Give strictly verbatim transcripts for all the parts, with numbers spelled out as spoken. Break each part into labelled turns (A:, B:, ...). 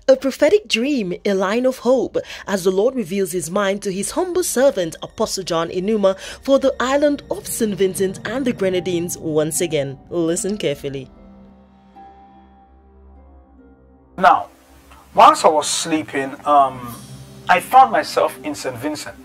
A: A prophetic dream, a line of hope, as the Lord reveals his mind to his humble servant, Apostle John Enuma, for the island of Saint Vincent and the Grenadines once again. Listen carefully.
B: Now, whilst I was sleeping, um, I found myself in Saint Vincent.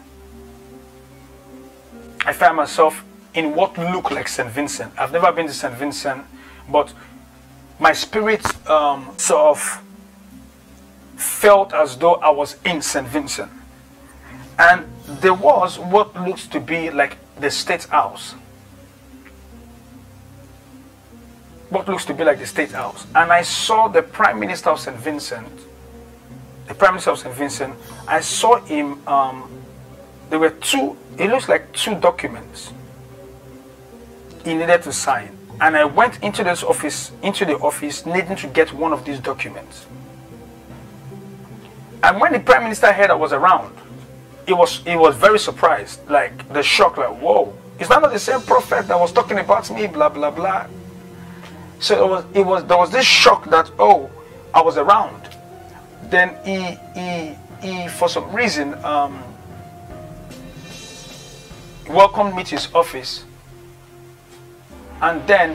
B: I found myself in what looked like Saint Vincent. I've never been to Saint Vincent, but my spirit um, sort of felt as though I was in Saint Vincent. And there was what looks to be like the State House. What looks to be like the State House. And I saw the Prime Minister of Saint Vincent. The Prime Minister of Saint Vincent, I saw him, um, there were two, it looks like two documents he needed to sign. And I went into this office, into the office, needing to get one of these documents. And when the Prime Minister heard I was around, he was he was very surprised, like the shock, like, whoa, is that not the same prophet that was talking about me, blah blah blah. So it was it was there was this shock that, oh, I was around. Then he he he for some reason um welcomed me to his office. And then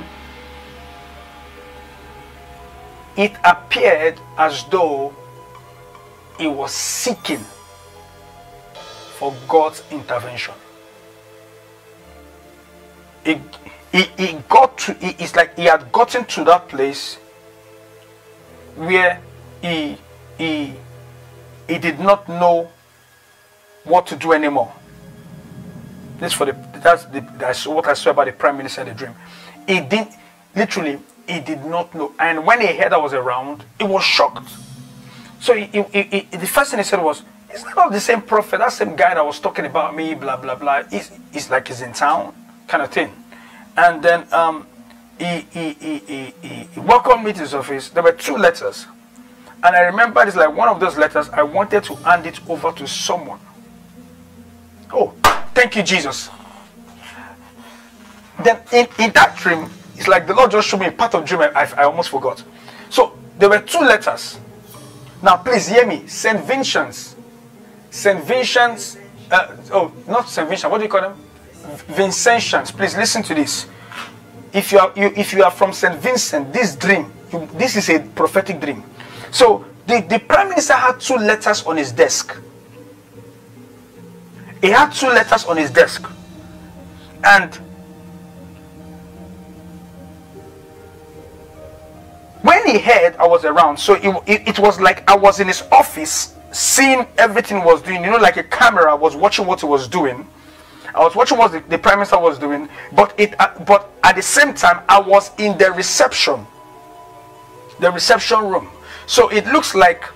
B: it appeared as though he was seeking for God's intervention. He, he, he got to, he, it's like he had gotten to that place where he, he, he did not know what to do anymore. This for the that's the that's what I saw about the Prime Minister in the dream. He did literally he did not know, and when he heard I was around, he was shocked. So he, he, he, the first thing he said was, "Is that not the same prophet? That same guy that was talking about me, blah blah blah. He's, he's like he's in town, kind of thing." And then um, he, he, he, he, he, he welcomed me to his office. There were two letters, and I remember it's like one of those letters. I wanted to hand it over to someone. Oh, thank you, Jesus. Then in, in that dream, it's like the Lord just showed me a part of dream I, I almost forgot. So there were two letters. Now please hear me. Saint Vincent's. Saint Vincent's. Uh, oh, not Saint Vincent. What do you call them? Vincentians. Please listen to this. If you are you, if you are from Saint Vincent, this dream, you, this is a prophetic dream. So the, the Prime Minister had two letters on his desk. He had two letters on his desk. And when he heard I was around, so it, it, it was like I was in his office, seeing everything he was doing. You know, like a camera was watching what he was doing. I was watching what the, the Prime Minister was doing, but it, uh, but at the same time, I was in the reception, the reception room. So it looks like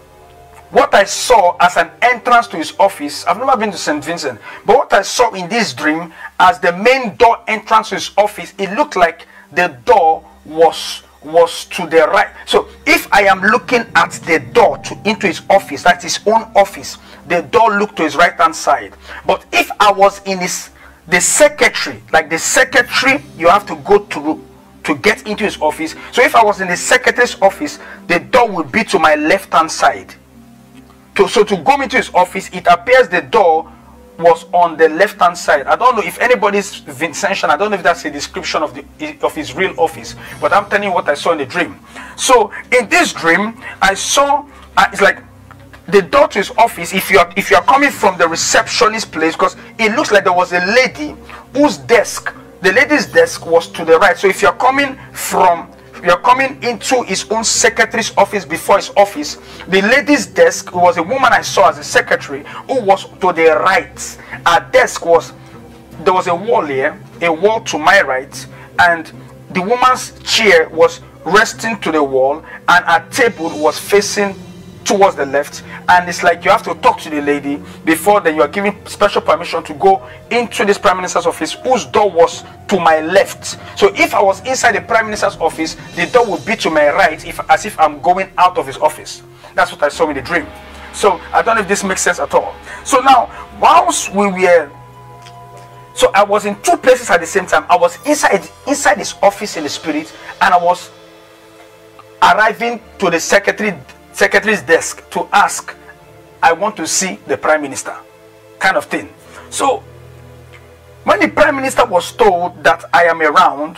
B: what I saw as an entrance to his office. I've never been to Saint Vincent, but what I saw in this dream as the main door entrance to his office, it looked like the door was was to the right. So if I am looking at the door to into his office, that's his own office, the door looked to his right hand side. But if I was in his the secretary, like the secretary you have to go through to get into his office. So if I was in the secretary's office, the door would be to my left hand side. To, so to go into his office, it appears the door was on the left hand side. I don't know if anybody's Vincentian, I don't know if that's a description of the of his real office, but I'm telling you what I saw in the dream. So in this dream, I saw uh, it's like the door to his office. If you are if you are coming from the receptionist place, because it looks like there was a lady whose desk, the lady's desk was to the right. So if you're coming from you're coming into his own secretary's office before his office, the lady's desk was a woman I saw as a secretary who was to the right. Her desk was, there was a wall here, a wall to my right, and the woman's chair was resting to the wall, and her table was facing towards the left. And it's like you have to talk to the lady before then you are given special permission to go into this Prime Minister's office, whose door was to my left. So if I was inside the Prime Minister's office, the door would be to my right, if as if I'm going out of his office. That's what I saw in the dream. So I don't know if this makes sense at all. So now, whilst we were so I was in two places at the same time. I was inside inside his office in the spirit, and I was arriving to the secretary secretary's desk to ask, I want to see the prime minister, kind of thing. So when the prime minister was told that I am around,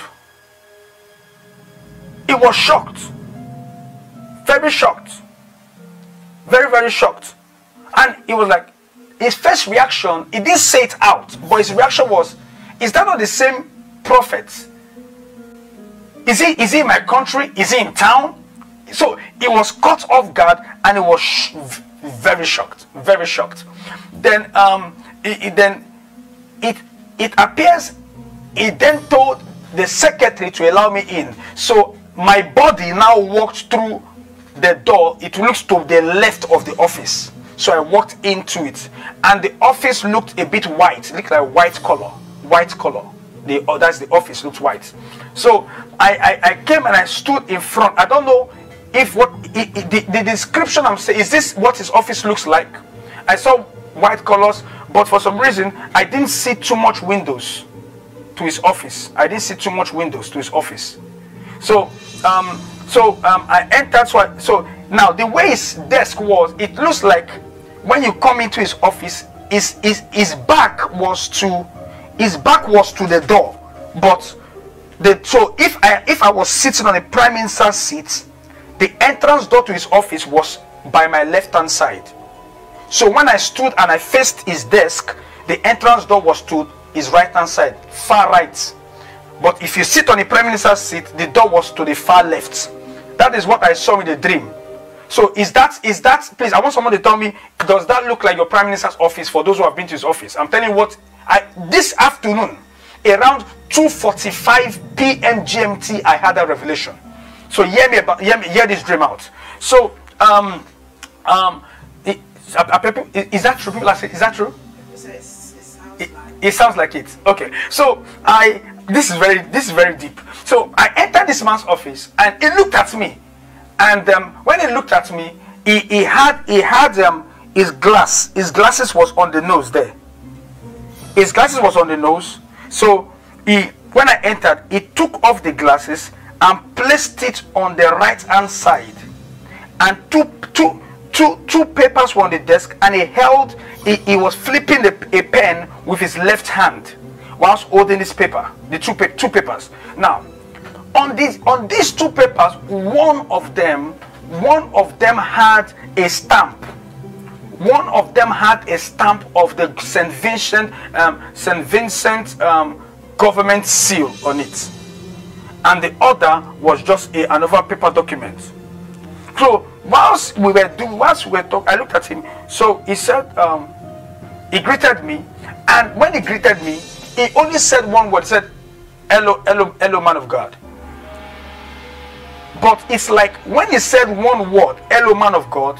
B: he was shocked, very shocked, very very shocked. And he was like, his first reaction, he didn't say it out, but his reaction was, is that not the same prophet? Is he, is he in my country? Is he in town? So he was caught off guard, and he was sh very shocked, very shocked. Then, um, it, it, then it it appears he then told the secretary to allow me in. So my body now walked through the door. It looks to the left of the office. So I walked into it, and the office looked a bit white. It looked like white color, white color. The oh, that's the office looked white. So I, I I came and I stood in front. I don't know if what it, it, the, the description I'm saying, is this what his office looks like? I saw white colors, but for some reason I didn't see too much windows to his office. I didn't see too much windows to his office. So um so um I entered. So I, so now the way his desk was, it looks like when you come into his office, his his, his back was to his back was to the door. But the so if I if I was sitting on a prime minister's seat, the entrance door to his office was by my left hand side. So when I stood and I faced his desk, the entrance door was to his right hand side, far right. But if you sit on the prime minister's seat, the door was to the far left. That is what I saw in the dream. So is that is that please, I want someone to tell me, does that look like your prime minister's office for those who have been to his office? I'm telling you what, I this afternoon around two forty-five p m G M T, I had a revelation. So hear me about hear, me, hear this dream out. So um um it, is that true? People are saying, is that true? It, it sounds like it. Okay. So I this is very this is very deep. So I entered this man's office, and he looked at me, and um, when he looked at me, he, he had he had um his glass his glasses was on the nose there. His glasses was on the nose. So he when I entered, he took off the glasses and placed it on the right hand side, and two two two two papers were on the desk, and he held he, he was flipping the, a pen with his left hand whilst holding this paper, the two pa two papers. Now on these on these two papers, one of them one of them had a stamp. One of them had a stamp of the Saint Vincent um, Saint Vincent um, government seal on it, and the other was just a, another paper document. So whilst we were doing, whilst we were talking, I looked at him. So he said, um, he greeted me, and when he greeted me, he only said one word. He said, "Hello, hello, hello, man of God." But it's like when he said one word, "Hello, man of God,"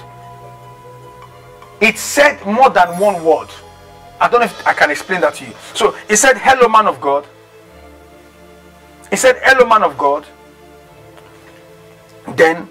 B: it said more than one word. I don't know if I can explain that to you. So he said, "Hello, man of God." He said, "Hello, man of God." Then,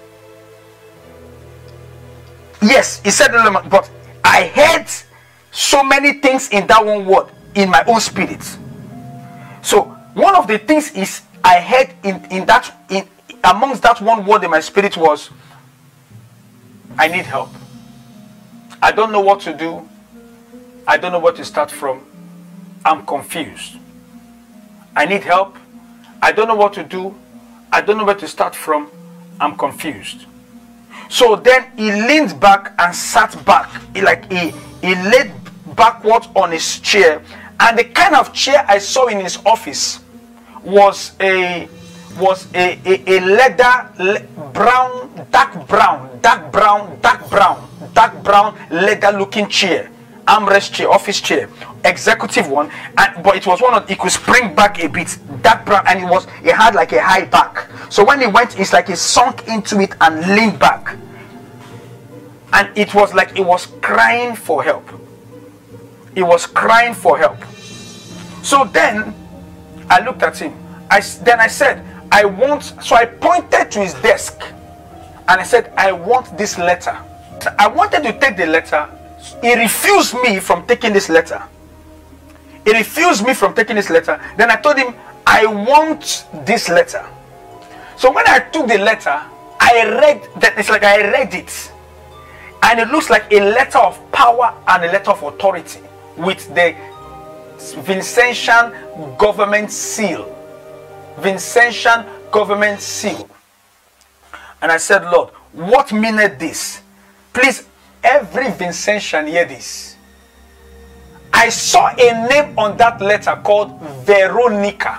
B: yes, he said, "Hello, man," but I heard so many things in that one word in my own spirit. So one of the things is I heard in in that in amongst that one word in my spirit was, "I need help. I don't know what to do. I don't know where to start from. I'm confused. I need help. I don't know what to do. I don't know where to start from. I'm confused." So then he leaned back and sat back. He like he, he laid backwards on his chair. And the kind of chair I saw in his office was a was a, a, a leather le brown, dark brown, dark brown, dark brown, dark brown leather looking chair. Armrest chair, office chair, executive one, and but it was one of it could spring back a bit, dark brown, and it was it had like a high back. So when he went, it's like he sunk into it and leaned back, and it was like it was crying for help. It was crying for help. So then I looked at him. I then I said, "I want." So I pointed to his desk, and I said, "I want this letter." I wanted to take the letter. He refused me from taking this letter. He refused me from taking this letter. Then I told him, "I want this letter." So when I took the letter, I I read that, it's like I read it, and it looks like a letter of power and a letter of authority with the Vincentian government seal. Vincentian government seal. And I said, Lord, what meaneth this? Please, every Vincentian hear this. I saw a name on that letter called Veronica.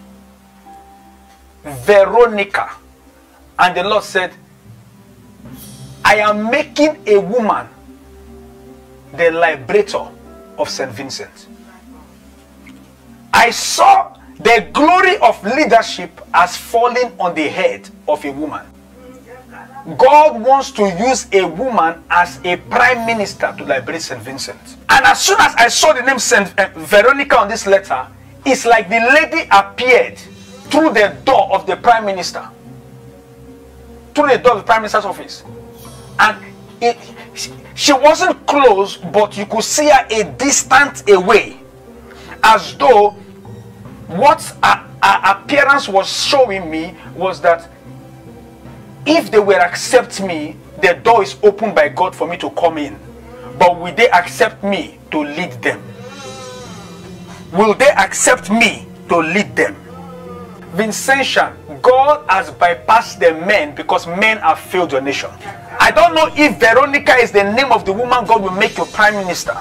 B: Veronica. And the Lord said, I am making a woman the liberator of Saint Vincent. I saw the glory of leadership as falling on the head of a woman. God wants to use a woman as a prime minister to liberate Saint Vincent. And as soon as I saw the name Saint Veronica on this letter, it's like the lady appeared through the door of the prime minister. Through the door of the prime minister's office. And it, she wasn't close, but you could see her a distance away. As though what her, her appearance was showing me was that if they will accept me, the door is opened by God for me to come in. But will they accept me to lead them? Will they accept me to lead them? Vincentian, God has bypassed the men because men have failed your nation. I don't know if Veronica is the name of the woman God will make your prime minister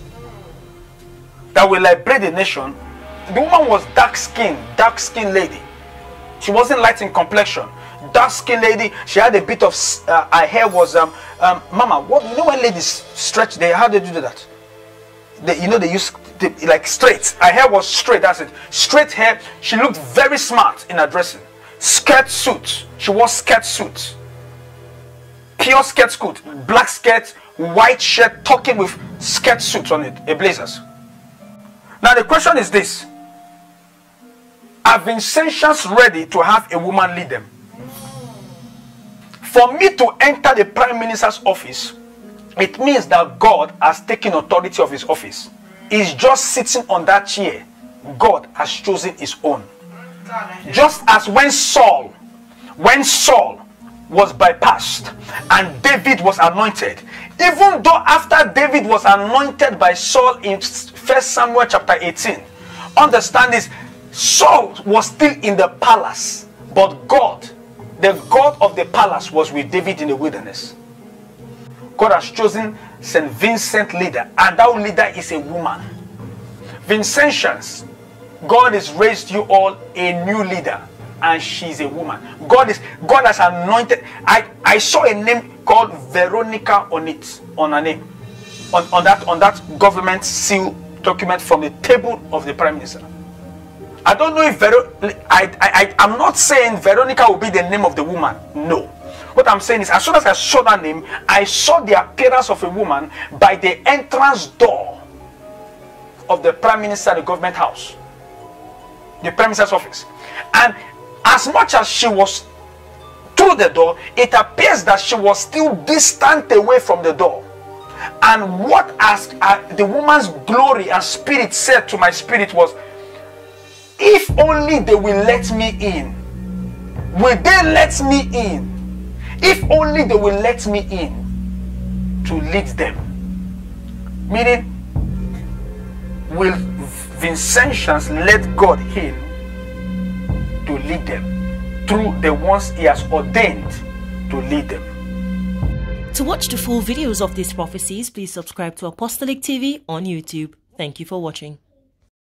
B: that will liberate the nation. The woman was dark-skinned, dark-skinned lady. She wasn't light in complexion. Dark-skinned lady. She had a bit of uh, her hair was um um Mama. What you know when ladies stretch? They how they do that? They, you know they use they, like straight. Her hair was straight. That's it. Straight hair. She looked very smart in her dressing. Skirt suit. She wore skirt suit. Pure skirt suit. Black skirt, white shirt, tucking with skirt suit on it. A blazers. Now the question is this: are Vincentians ready to have a woman lead them? For me to enter the prime minister's office, it means that God has taken authority of his office. He's just sitting on that chair. God has chosen his own. Just as when Saul, when Saul was bypassed and David was anointed, even though after David was anointed by Saul in First Samuel chapter eighteen, understand this, Saul was still in the palace, but God, the God of the palace, was with David in the wilderness. God has chosen Saint Vincent leader, and that leader is a woman. Vincentians, God has raised you all a new leader, and she's a woman. God is God has anointed. I, I saw a name called Veronica on it, on her name, on, on that on that government seal document from the table of the prime minister. I don't know if Vero I, I, I'm not saying Veronica will be the name of the woman. No. What I'm saying is, as soon as I saw that name, I saw the appearance of a woman by the entrance door of the prime minister, the government house, the prime minister's office. And as much as she was through the door, it appears that she was still distant away from the door. And what as uh, the woman's glory and spirit said to my spirit was, if only they will let me in. Will they let me in? If only they will let me in to lead them. Meaning, will Vincentians let God in to lead them through the ones he has ordained to lead them?
A: To watch the full videos of these prophecies, please subscribe to Apostolic T V on YouTube. Thank you for watching.